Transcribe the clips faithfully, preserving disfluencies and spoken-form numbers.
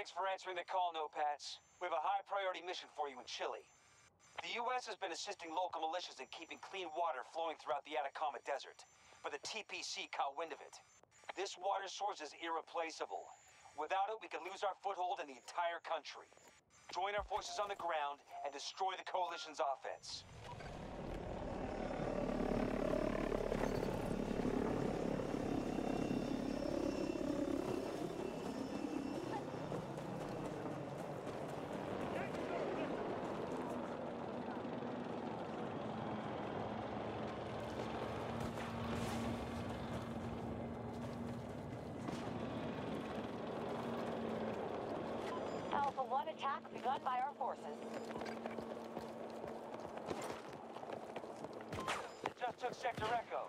Thanks for answering the call, Nopats. We have a high priority mission for you in Chile. The U S has been assisting local militias in keeping clean water flowing throughout the Atacama Desert, but the T P C caught wind of it. This water source is irreplaceable. Without it, we could lose our foothold in the entire country. Join our forces on the ground and destroy the Coalition's offense. Alpha one attack begun by our forces. It just took Sector Echo.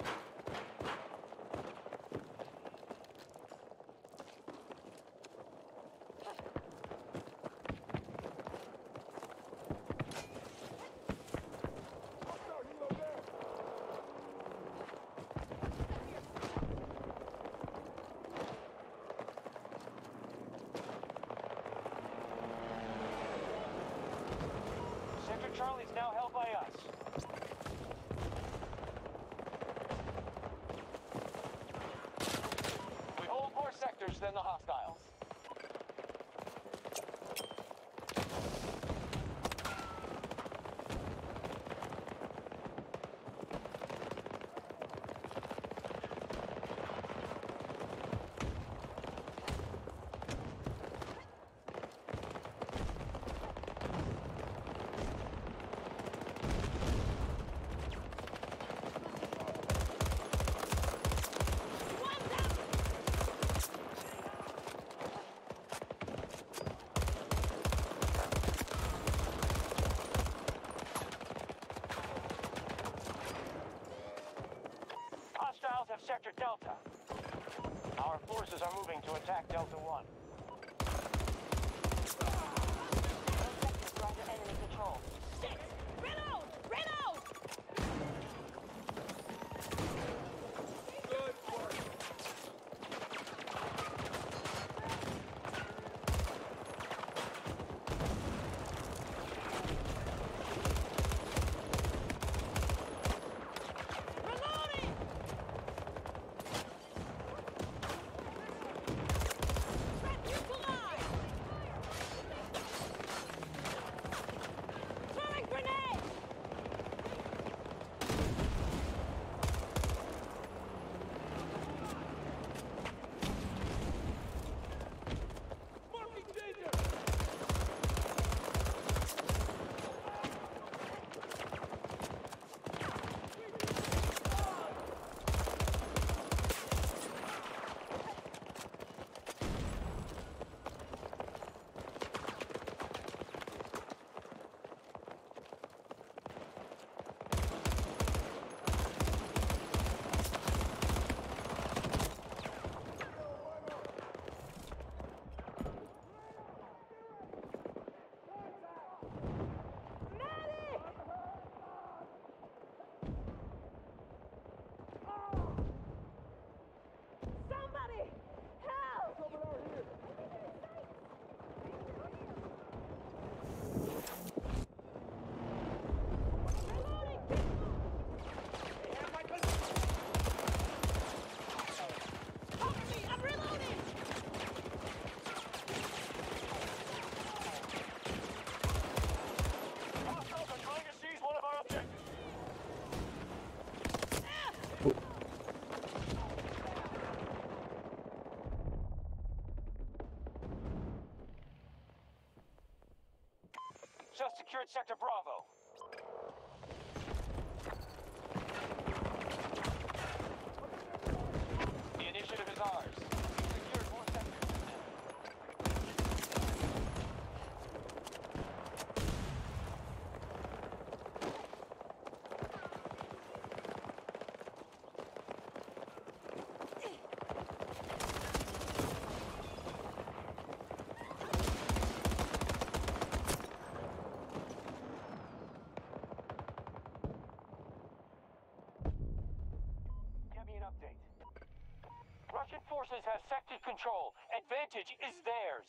Sector Charlie's now held by us. We hold more sectors than the hostiles. Hostiles have Sector Delta. Our forces are moving to attack Delta one. All sectors are under enemy control. Shit! Reload! Reload! Good work. Somebody! Help! Cover me! I'm reloading! Hostiles are trying to seize one of our objectives. Just secured Sector Bravo. The initiative is ours. We've secured more sectors. forces have sector control. Advantage is theirs.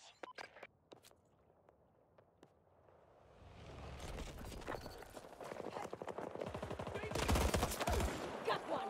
Got one!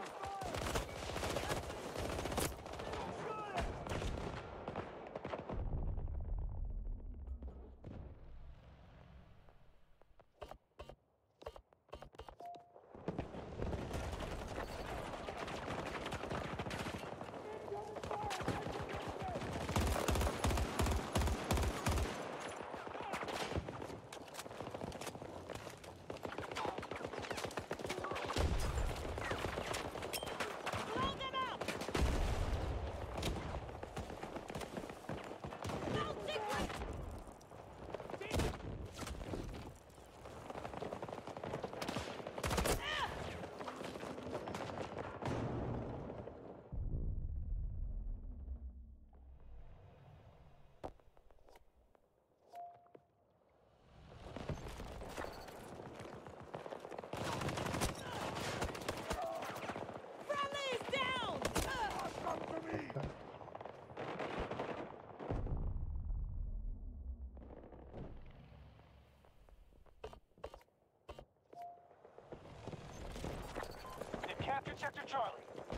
Capture Sector Charlie.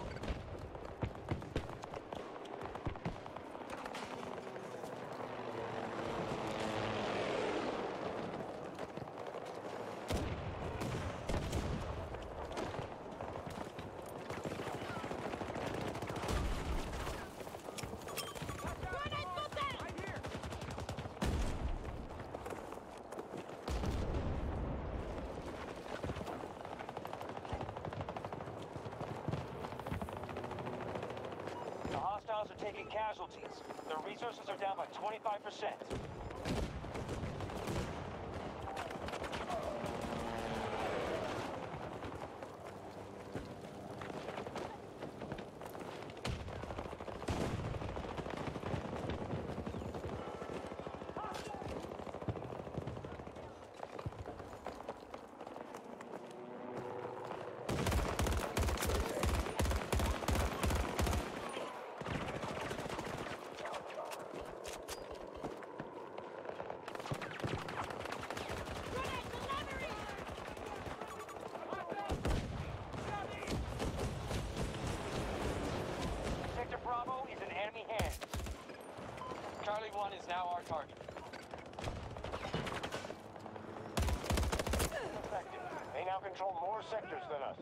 Hostiles are taking casualties. Their resources are down by twenty-five percent. Charlie one is now our target. Effective. They now control more sectors than us.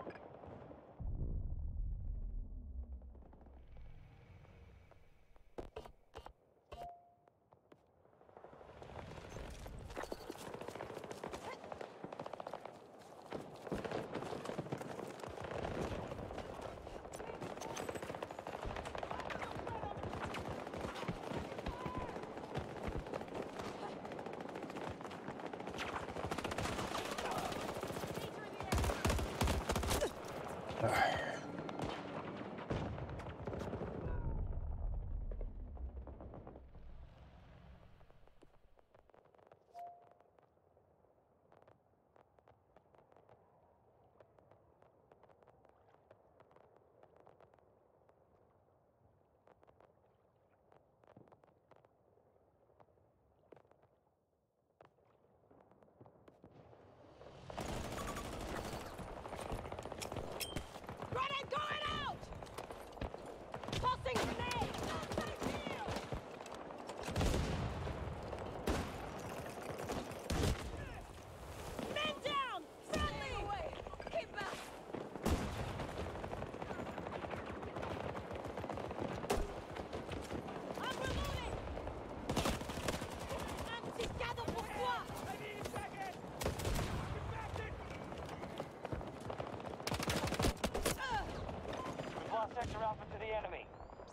Sector Alpha to the enemy.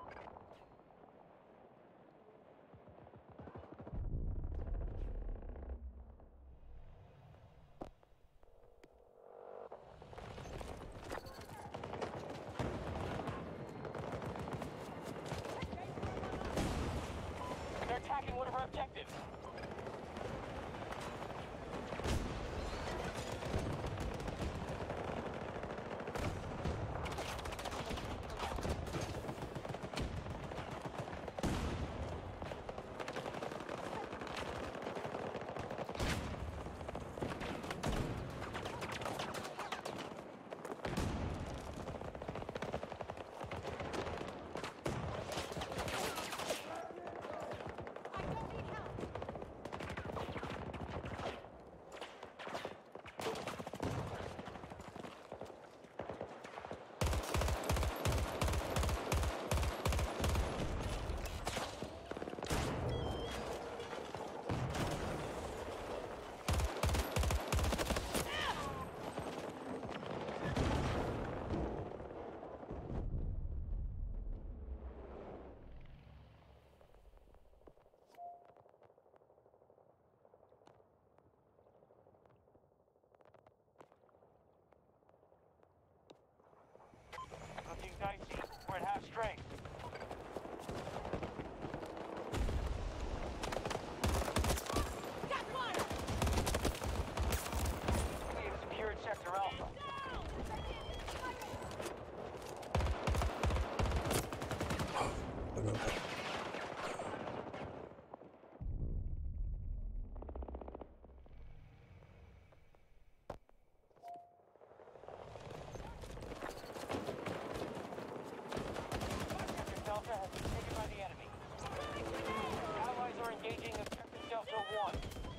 They're attacking one of our objectives. Delta has been taken by the enemy. Allies are engaging Objective Delta one.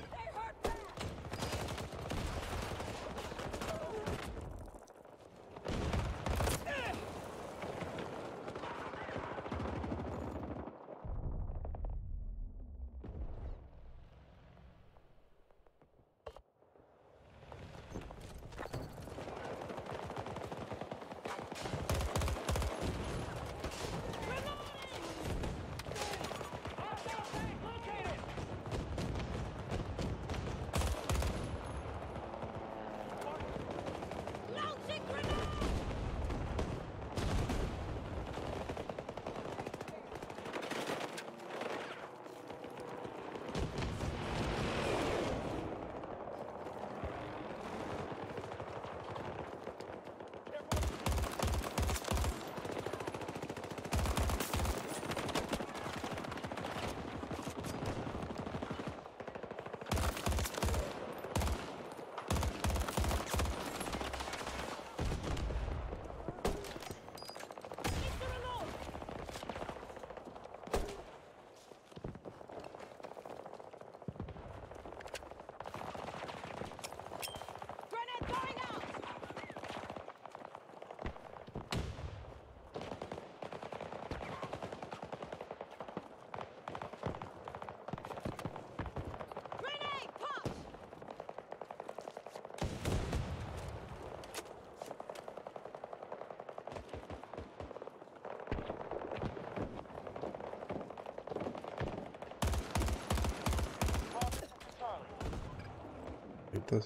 Entonces,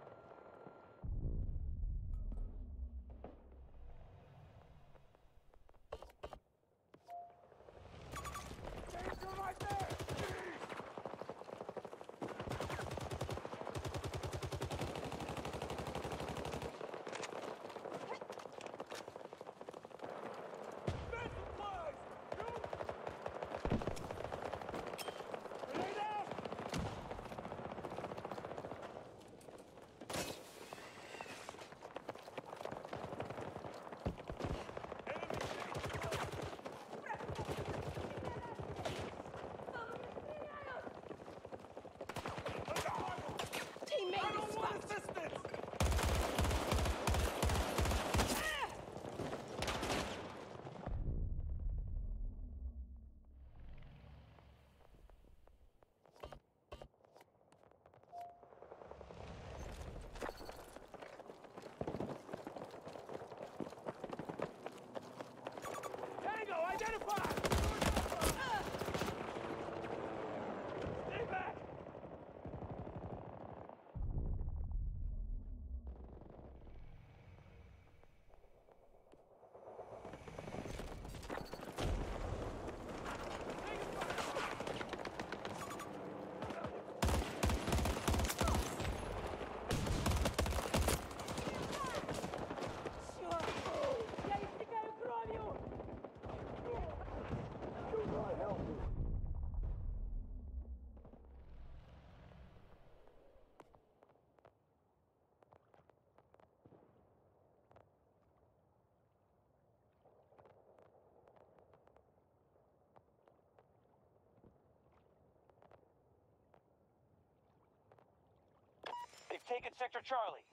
They've taken Sector Charlie.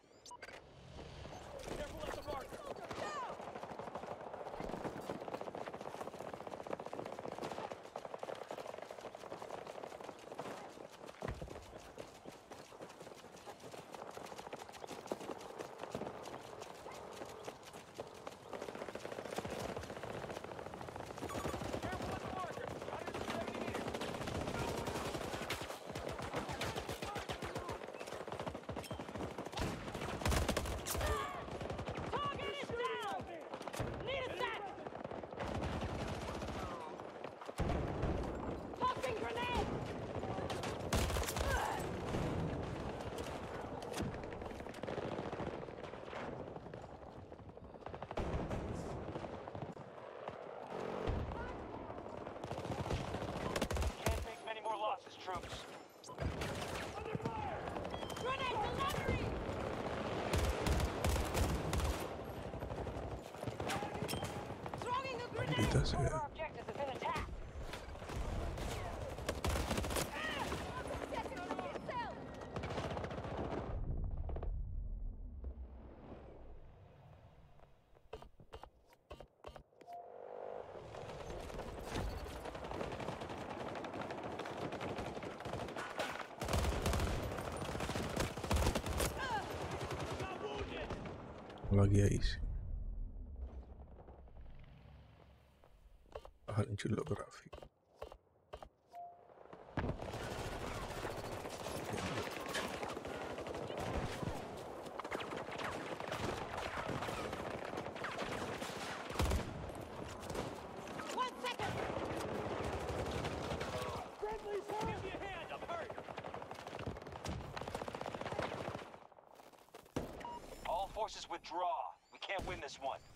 Careful at the marker. troops. Grenade delivery! Throwing a grenade! Maldita One of sea. our objectives has been attacked. Lagueadísimo. Bajar en chulo gráfico. One second! Friendly's hurt! Give me a hand, I'm hurt! All forces withdraw. We can't win this one.